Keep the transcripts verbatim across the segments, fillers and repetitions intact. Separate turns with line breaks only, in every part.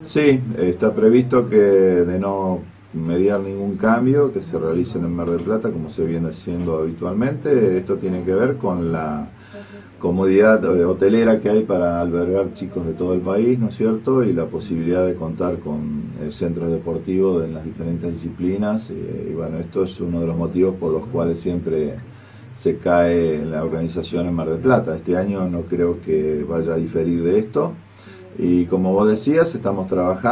Sí, está previsto que de no mediar ningún cambio, que se realice en Mar del Plata como se viene haciendo habitualmente. Esto tiene que ver con la comodidad hotelera que hay para albergar chicos de todo el país, ¿no es cierto? Y la posibilidad de contar con centros deportivos en las diferentes disciplinas. Y bueno, esto es uno de los motivos por los cuales siempre se cae en la organización en Mar del Plata. Este año no creo que vaya a diferir de esto. Y como vos decías, estamos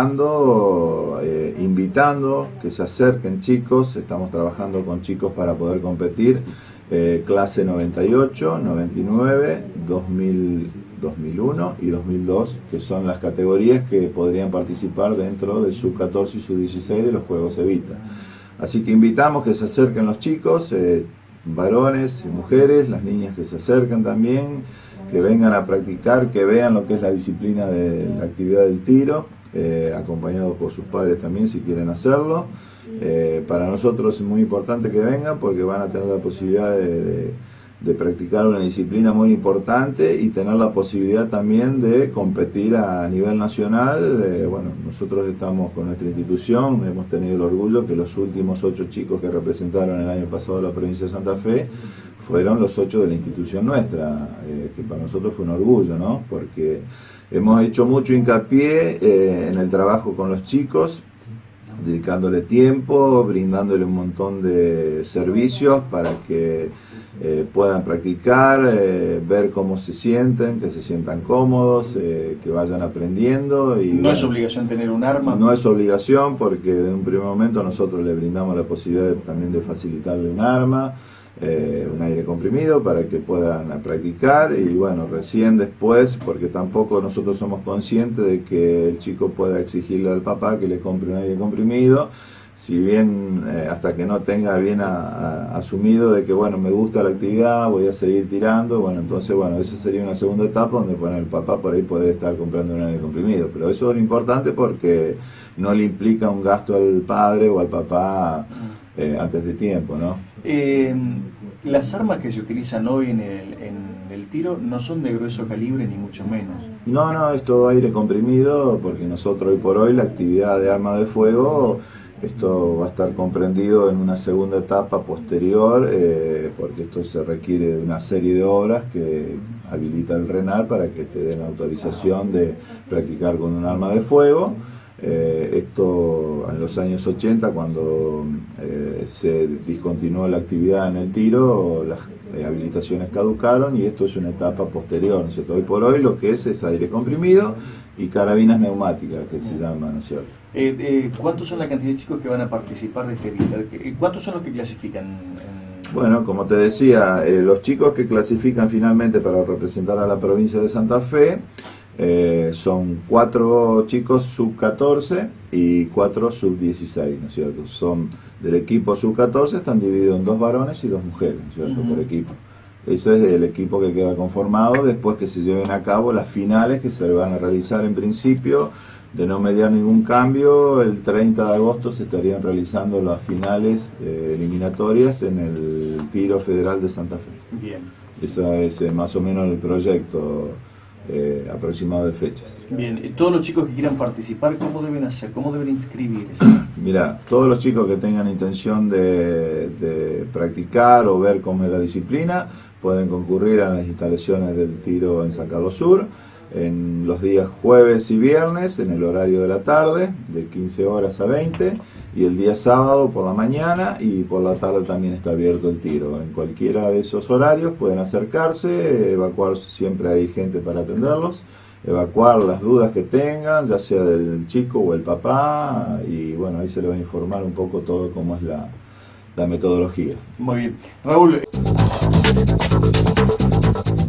trabajando, eh, invitando que se acerquen chicos, estamos trabajando con chicos para poder competir, eh, clase noventa y ocho, noventa y nueve, dos mil, dos mil uno y dos mil dos, que son las categorías que podrían participar dentro del sub catorce y sub dieciséis de los Juegos Evita. Así que invitamos que se acerquen los chicos, eh, varones y mujeres, las niñas que se acerquen también, que vengan a practicar, que vean lo que es la disciplina de la actividad del tiro, eh, acompañados por sus padres también si quieren hacerlo. Eh, para nosotros es muy importante que vengan porque van a tener la posibilidad de, de, de practicar una disciplina muy importante y tener la posibilidad también de competir a nivel nacional. Eh, bueno, nosotros estamos con nuestra institución, hemos tenido el orgullo que los últimos ocho chicos que representaron el año pasado la provincia de Santa Fe fueron los ocho de la institución nuestra, eh, que para nosotros fue un orgullo, ¿no? Porque hemos hecho mucho hincapié eh, en el trabajo con los chicos, dedicándole tiempo, brindándole un montón de servicios para que eh, puedan practicar, eh, ver cómo se sienten, que se sientan cómodos, eh, que vayan aprendiendo. Y,
no
bueno,
es obligación tener un arma.
No es obligación porque de un primer momento nosotros le brindamos la posibilidad de, también de facilitarle un arma, Eh, un aire comprimido para que puedan practicar y bueno, recién después, porque tampoco nosotros somos conscientes de que el chico pueda exigirle al papá que le compre un aire comprimido, si bien eh, hasta que no tenga bien a, a, asumido de que bueno, me gusta la actividad, voy a seguir tirando, bueno, entonces bueno, eso sería una segunda etapa donde bueno, el papá por ahí puede estar comprando un aire comprimido, pero eso es importante porque no le implica un gasto al padre o al papá eh, antes de tiempo, ¿no?
Eh, las armas que se utilizan hoy en el, en el tiro no son de grueso calibre ni mucho menos.
No, no, es todo aire comprimido porque nosotros hoy por hoy la actividad de arma de fuego, esto va a estar comprendido en una segunda etapa posterior, eh, porque esto se requiere de una serie de obras que habilita el RENAR para que te den la autorización de practicar con un arma de fuego. Eh, esto en los años ochenta, cuando eh, se discontinuó la actividad en el tiro, las eh, habilitaciones caducaron y esto es una etapa posterior, ¿no es cierto? Hoy por hoy lo que es es aire comprimido y carabinas neumáticas, que se llama, ¿no es cierto?
Eh, eh, ¿Cuántos son la cantidad de chicos que van a participar de este Evita? ¿Cuántos son los que clasifican? En...
Bueno, como te decía, eh, los chicos que clasifican finalmente para representar a la provincia de Santa Fe, Eh, son cuatro chicos sub catorce y cuatro sub dieciséis, ¿no es cierto? Son del equipo sub catorce, están divididos en dos varones y dos mujeres, ¿no es cierto? Uh-huh. Por equipo. Ese es el equipo que queda conformado después que se lleven a cabo las finales que se van a realizar en principio. De no mediar ningún cambio, el treinta de agosto se estarían realizando las finales eh, eliminatorias en el tiro federal de Santa Fe.
Bien.
Eso es eh, más o menos el proyecto Eh, aproximado de fechas.
Bien, todos los chicos que quieran participar, ¿cómo deben hacer? ¿Cómo deben inscribirse?
Mira, todos los chicos que tengan intención de, de practicar o ver cómo es la disciplina, pueden concurrir a las instalaciones del tiro en San Carlos Sur, en los días jueves y viernes, en el horario de la tarde, de quince horas a veinte, y el día sábado por la mañana y por la tarde también está abierto el tiro. En cualquiera de esos horarios pueden acercarse, evacuar, siempre hay gente para atenderlos, evacuar las dudas que tengan, ya sea del chico o el papá, y bueno, ahí se les va a informar un poco todo cómo es la, la metodología.
Muy bien. Raúl.